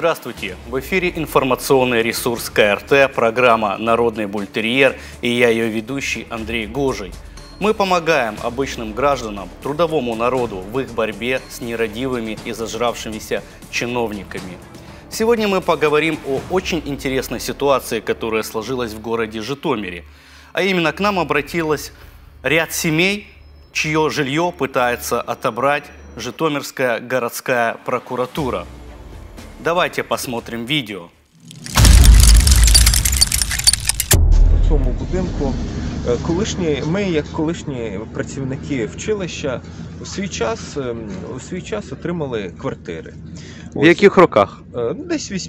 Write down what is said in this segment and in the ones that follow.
Здравствуйте! В эфире информационный ресурс КРТ, программа «Народный бультерьер» и я ее ведущий Андрей Гожий. Мы помогаем обычным гражданам, трудовому народу в их борьбе с нерадивыми и зажравшимися чиновниками. Сегодня мы поговорим о очень интересной ситуации, которая сложилась в городе Житомире. А именно к нам обратилась ряд семей, чье жилье пытается отобрать Житомирская городская прокуратура. Давайте посмотрим видео. У цьому будинку ми, як колишні працівники училища, у свій час отримали квартири. В яких роках? Десь в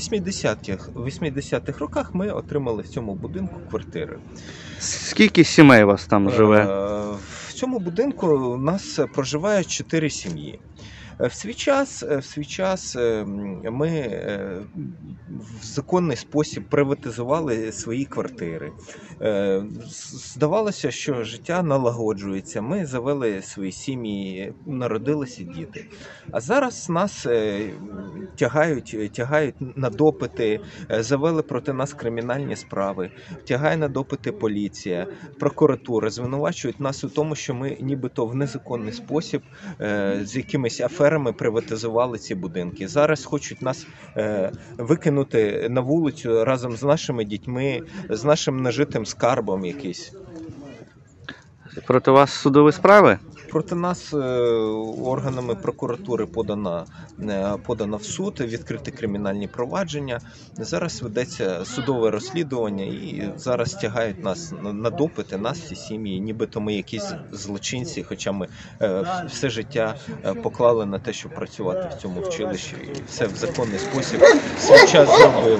80-х роках ми отримали в цьому будинку квартири. Скільки сімей у вас там живе? В цьому будинку у нас проживає 4 сім'ї. В свій час ми в законний спосіб приватизували свої квартири. Здавалося, що життя налагоджується, ми завели свої сім'ї, народилися діти. А зараз нас тягають на допити, завели проти нас кримінальні справи, тягає на допити поліція, прокуратура, звинувачують нас у тому, що ми нібито в незаконний спосіб з якимись аферами приватизували ці будинки. Зараз хочуть нас викинути на вулицю разом з нашими дітьми, з нашим нажитим скарбом якийсь. Проти вас судові справи? Проти нас органами прокуратури подано в суд, відкриті кримінальні провадження. Зараз ведеться судове розслідування і зараз тягають нас на допити, нас всі сім'ї, нібито ми якісь злочинці, хоча ми все життя поклали на те, щоб працювати в цьому училищі і все в законний спосіб свій час зробили.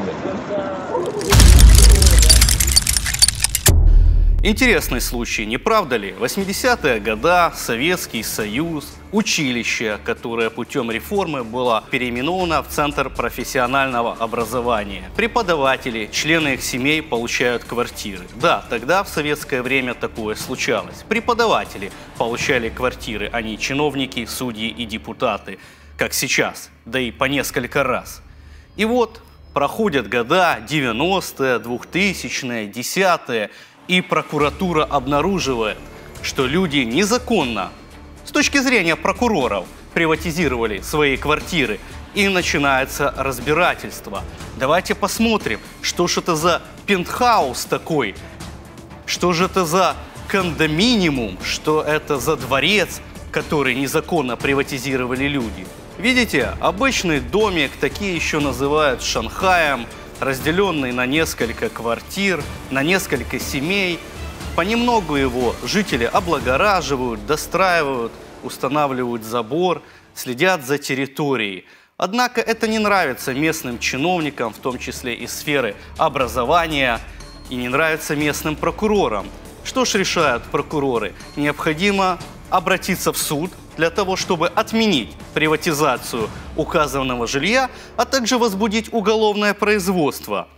Интересный случай, не правда ли? 80-е годы, Советский Союз, училище, которое путем реформы было переименовано в Центр профессионального образования. Преподаватели, члены их семей получают квартиры. Да, тогда в советское время такое случалось. Преподаватели получали квартиры, а не чиновники, судьи и депутаты, как сейчас, да и по несколько раз. И вот проходят года 90-е, 2000-е, 10-е, и прокуратура обнаруживает, что люди незаконно, с точки зрения прокуроров, приватизировали свои квартиры. И начинается разбирательство. Давайте посмотрим, что же это за пентхаус такой, что же это за кондоминиум, что это за дворец, который незаконно приватизировали люди. Видите, обычный домик, такие еще называют Шанхаем, разделенный на несколько квартир, на несколько семей. Понемногу его жители облагораживают, достраивают, устанавливают забор, следят за территорией. Однако это не нравится местным чиновникам, в том числе из сферы образования, и не нравится местным прокурорам. Что ж решают прокуроры? Необходимо обратиться в суд для того, чтобы отменить приватизацию указанного жилья, а также возбудить уголовное производство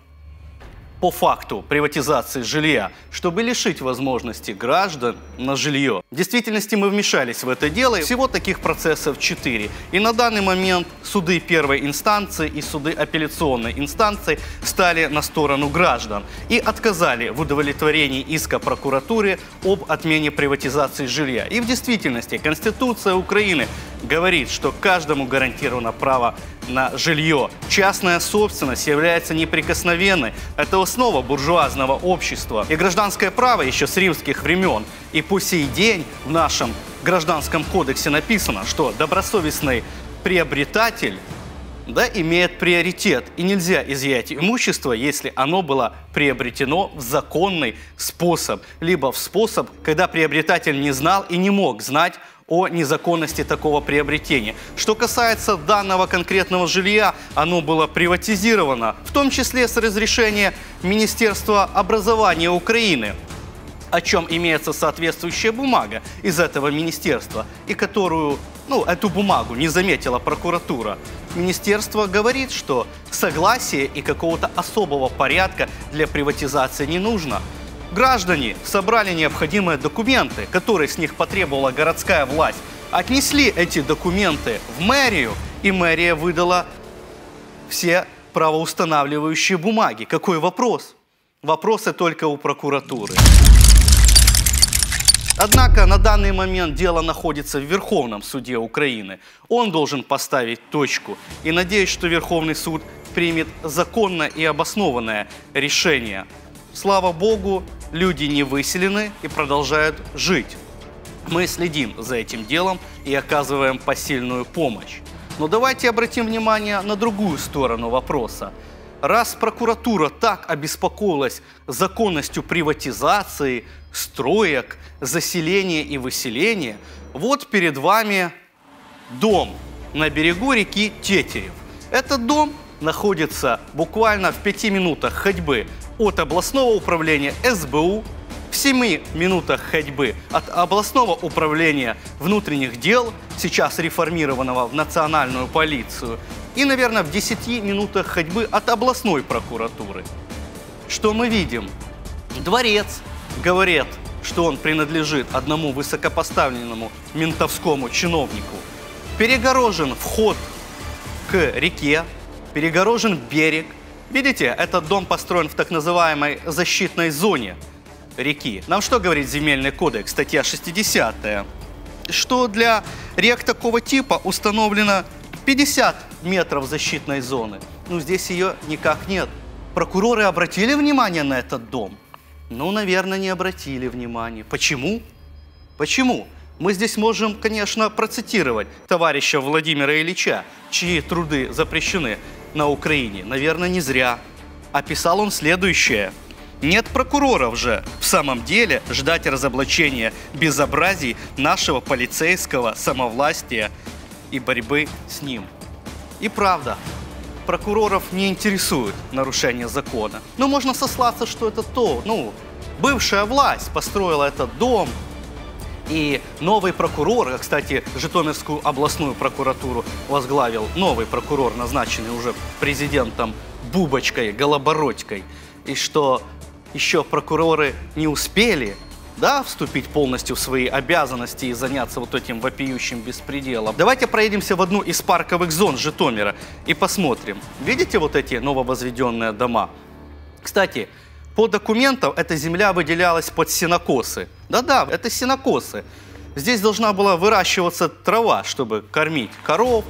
по факту приватизации жилья, чтобы лишить возможности граждан на жилье. В действительности мы вмешались в это дело. Всего таких процессов 4. И на данный момент суды первой инстанции и суды апелляционной инстанции стали на сторону граждан и отказали в удовлетворении иска прокуратуре об отмене приватизации жилья. И в действительности Конституция Украины говорит, что каждому гарантировано право на жилье. Частная собственность является неприкосновенной. Это основа буржуазного общества. И гражданское право еще с римских времен. И по сей день в нашем гражданском кодексе написано, что добросовестный приобретатель имеет приоритет. И нельзя изъять имущество, если оно было приобретено в законный способ. Либо в способ, когда приобретатель не знал и не мог знать о незаконности такого приобретения. Что касается данного конкретного жилья, оно было приватизировано, в том числе с разрешения Министерства образования Украины, о чем имеется соответствующая бумага из этого министерства, и которую, эту бумагу не заметила прокуратура. Министерство говорит, что согласия и какого-то особого порядка для приватизации не нужно. Граждане собрали необходимые документы, которые с них потребовала городская власть, отнесли эти документы в мэрию, и мэрия выдала все правоустанавливающие бумаги. Какой вопрос? Вопросы только у прокуратуры. Однако на данный момент дело находится в Верховном суде Украины. Он должен поставить точку. И надеюсь, что Верховный суд примет законное и обоснованное решение. Слава Богу, люди не выселены и продолжают жить. Мы следим за этим делом и оказываем посильную помощь. Но давайте обратим внимание на другую сторону вопроса. Раз прокуратура так обеспокоилась законностью приватизации, строек, заселения и выселения, вот перед вами дом на берегу реки Тетерев. Этот дом находится буквально в 5 минутах ходьбы от областного управления СБУ, в 7 минутах ходьбы от областного управления внутренних дел, сейчас реформированного в национальную полицию, и, наверное, в 10 минутах ходьбы от областной прокуратуры. Что мы видим? Дворец говорит, что он принадлежит одному высокопоставленному ментовскому чиновнику. Перегорожен вход к реке, перегорожен берег. Видите, этот дом построен в так называемой защитной зоне реки. Нам что говорит Земельный кодекс, статья 60, что для рек такого типа установлено 50 метров защитной зоны. Ну, здесь ее никак нет. Прокуроры обратили внимание на этот дом? Ну, наверное, не обратили внимания. Почему? Почему? Мы здесь можем, конечно, процитировать товарища Владимира Ильича, чьи труды запрещены на Украине. Наверное, не зря. Описал он следующее. Нет прокуроров же в самом деле ждать разоблачения безобразий нашего полицейского самовластия и борьбы с ним. И правда, прокуроров не интересует нарушение закона. Но можно сослаться, что это бывшая власть построила этот дом, и новый прокурор, кстати, Житомирскую областную прокуратуру возглавил новый прокурор, назначенный уже президентом Бубочкой, Голобородькой, и что еще прокуроры не успели, вступить полностью в свои обязанности и заняться вот этим вопиющим беспределом. Давайте проедемся в одну из парковых зон Житомира и посмотрим. Видите вот эти нововозведенные дома? Кстати, по документам эта земля выделялась под сенокосы. Да-да, это сенокосы. Здесь должна была выращиваться трава, чтобы кормить коров,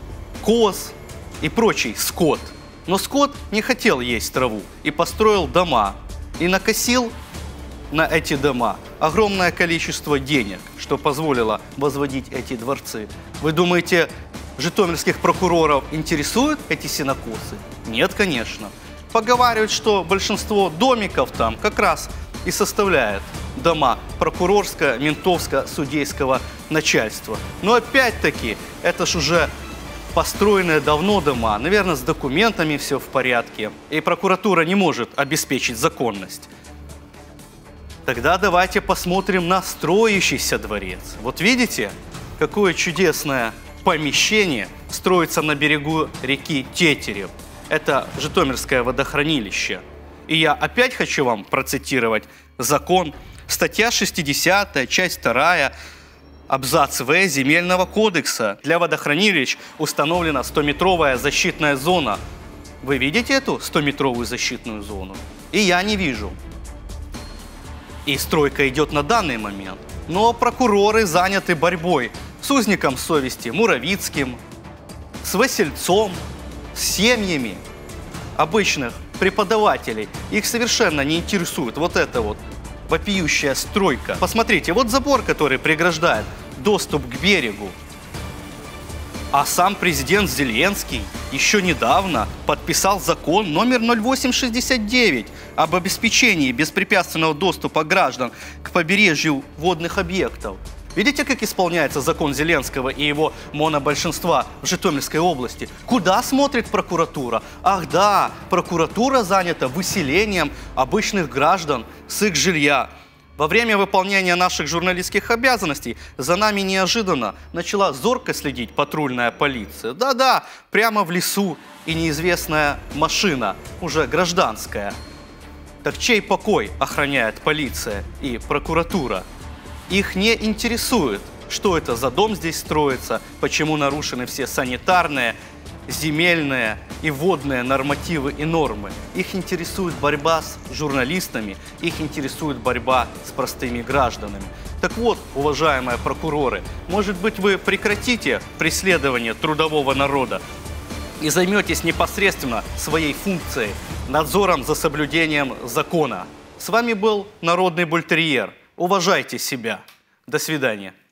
коз и прочий скот. Но скот не хотел есть траву и построил дома. И накосил на эти дома огромное количество денег, что позволило возводить эти дворцы. Вы думаете, житомирских прокуроров интересуют эти сенокосы? Нет, конечно. Поговаривают, что большинство домиков там как раз и составляет дома прокурорского, ментовского, судейского начальства. Но опять-таки, это ж уже построенные давно дома, наверное, с документами все в порядке, и прокуратура не может обеспечить законность. Тогда давайте посмотрим на строящийся дворец. Вот видите, какое чудесное помещение строится на берегу реки Тетерев. Это Житомирское водохранилище. И я опять хочу вам процитировать закон, статья 60, часть 2, абзац В Земельного кодекса. Для водохранилищ установлена 100-метровая защитная зона. Вы видите эту 100-метровую защитную зону? И я не вижу. И стройка идет на данный момент. Но прокуроры заняты борьбой с узником совести Муравицким, с Васильцом, с семьями обычных преподавателей. Их совершенно не интересует вот эта вот вопиющая стройка. Посмотрите, вот забор, который преграждает доступ к берегу. А сам президент Зеленский еще недавно подписал закон номер 0869 об обеспечении беспрепятственного доступа граждан к побережью водных объектов. Видите, как исполняется закон Зеленского и его монобольшинства в Житомирской области? Куда смотрит прокуратура? Ах да, прокуратура занята выселением обычных граждан с их жилья. Во время выполнения наших журналистских обязанностей за нами неожиданно начала зорко следить патрульная полиция. Да-да, прямо в лесу, и неизвестная машина, уже гражданская. Так чей покой охраняет полиция и прокуратура? Их не интересует, что это за дом здесь строится, почему нарушены все санитарные земельные и водные нормативы и нормы. Их интересует борьба с журналистами, их интересует борьба с простыми гражданами. Так вот, уважаемые прокуроры, может быть, вы прекратите преследование трудового народа и займетесь непосредственно своей функцией, надзором за соблюдением закона. С вами был Народный бультерьер. Уважайте себя. До свидания.